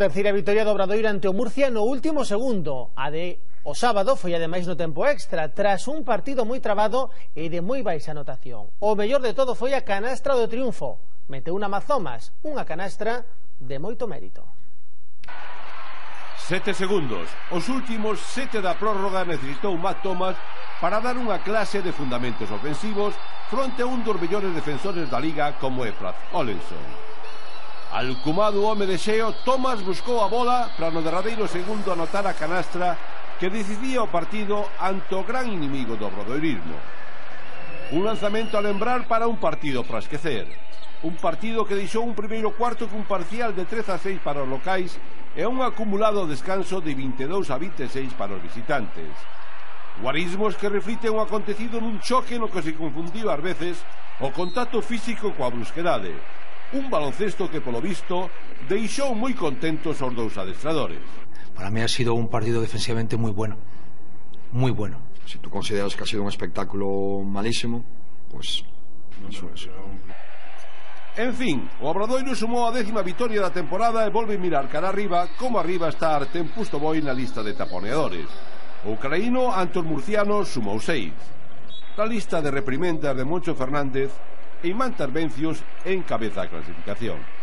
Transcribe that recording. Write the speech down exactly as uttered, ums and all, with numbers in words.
Terceira vitoria do Obradoiro ante o Murcia no último segundo. A de o sábado foi ademais no tempo extra, tras un partido moi trabado e de moi baixa anotación. O mellor de todo foi a canastra do triunfo. Meteu unha Mazomas, unha canastra de moito mérito. Sete segundos. Os últimos sete da prórroga necesitou Matt Thomas para dar unha clase de fundamentos ofensivos fronte a un dos mellores defensores da liga como Efrat Olensson. Alcumado home de xeo, Thomas buscou a bola para no derradeiro segundo anotar a canastra que decidía o partido ante o gran inimigo do obradoirismo. Un lanzamento a lembrar para un partido para esquecer. Un partido que deixou un primeiro cuarto cun parcial de trece a seis para os locais e un acumulado descanso de vinte e dous a vinte e seis para os visitantes. Guarismos que refliten o acontecido nun choque no que se confundiu ás veces o contacto físico coa brusquedade. Un baloncesto que, polo visto, deixou moi contentos os dous adestradores. Para mí ha sido un partido defensivamente muy bueno. Muy bueno. Si tú consideras que ha sido un espectáculo malísimo, pues eso es. En fin, o Obradoiro sumou a décima vitoria da temporada e volve mirar cara arriba, como arriba está Artem Pustovoy na lista de taponeadores. O ucraíno ante os murcianos sumou seis. La lista de reprimendas de Moncho Fernández e Imán Tarvencios encabeza a clasificación.